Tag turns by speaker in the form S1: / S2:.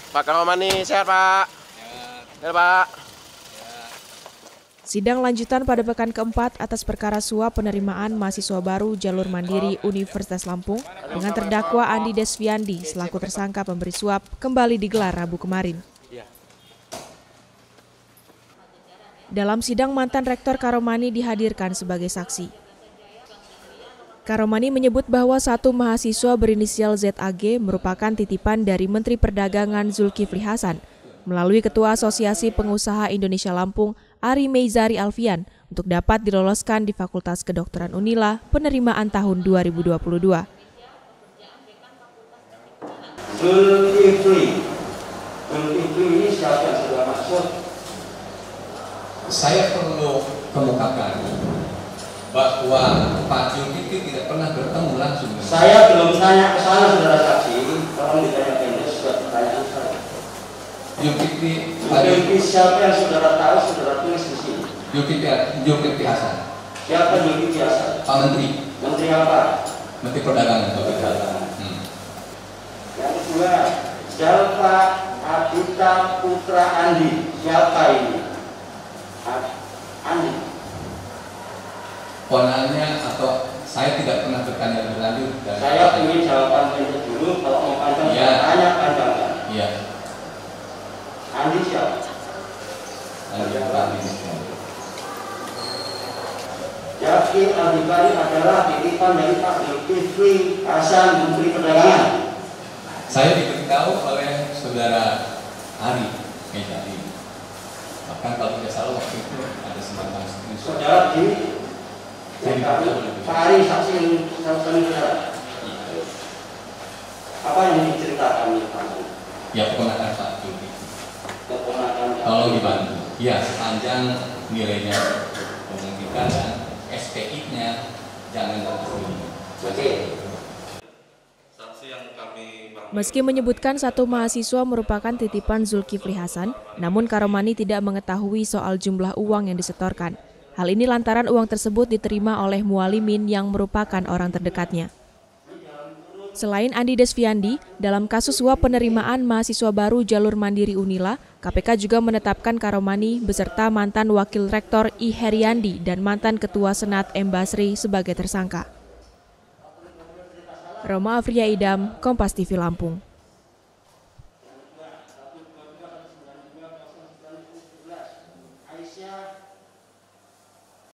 S1: Pak Karomani, sehat Pak? Sehat Pak.
S2: Sidang lanjutan pada pekan keempat atas perkara suap penerimaan mahasiswa baru jalur mandiri Universitas Lampung dengan terdakwa Andi Desviandi selaku tersangka pemberi suap kembali digelar Rabu kemarin. Dalam sidang, mantan Rektor Karomani dihadirkan sebagai saksi. Karomani menyebut bahwa satu mahasiswa berinisial ZAG merupakan titipan dari Menteri Perdagangan Zulkifli Hasan melalui Ketua Asosiasi Pengusaha Indonesia Lampung, Ari Meizari Alfian, untuk dapat diloloskan di Fakultas Kedokteran Unila penerimaan tahun 2022.
S3: Zulkifli ini siapa yang sudah masuk?
S4: Saya perlu kemukakan bahwa Pak Zulkifli tidak pernah bertemu langsung.
S3: Saya belum tanya ke sana, saudara saksi. Tolong ditanyakan itu sudah pertanyaan saya. Zulkifli siapa yang saudara tahu, saudara tulis di sini?
S4: Zulkifli Hasan.
S3: Siapa Zulkifli Hasan?
S4: Pak Menteri.
S3: Menteri apa?
S4: Menteri Perdagangan.
S3: Yang kedua, Jalpa Adita Putra Andi. Siapa ini? Andi.
S4: Ponanya atau saya tidak pernah bertanya lebih lanjut.
S3: Saya ingin jawaban itu dulu. Kalau mau panjang,
S4: ya.
S3: tanya panjangkan.
S4: Iya.
S3: Andi siapa?
S4: Andi.
S3: Jadi Andi adalah titipan dari Pak Zulkifli Hasan, Menteri Perdagangan.
S4: Saya diberitahu oleh saudara Ari Meizari. Bahkan kalau tidak salah waktu itu ada semacam
S3: saudara di Pak Ari saksi yang saudara. Apa yang diceritakan Pak?
S4: Ya, keponakan Pak Zulkifli. Tolong dibantu. Ya, sepanjang nilainya memungkinkan dan SPI-nya jangan tersembunyi.
S3: Oke.
S2: Meski menyebutkan satu mahasiswa merupakan titipan Zulkifli Hasan, namun Karomani tidak mengetahui soal jumlah uang yang disetorkan. Hal ini lantaran uang tersebut diterima oleh Mualimin yang merupakan orang terdekatnya. Selain Andi Desviandi, dalam kasus suap penerimaan mahasiswa baru jalur mandiri Unila, KPK juga menetapkan Karomani beserta mantan Wakil Rektor I. Heriandi dan mantan Ketua Senat M. Basri sebagai tersangka. Roma Afria Idam, Kompas TV Lampung.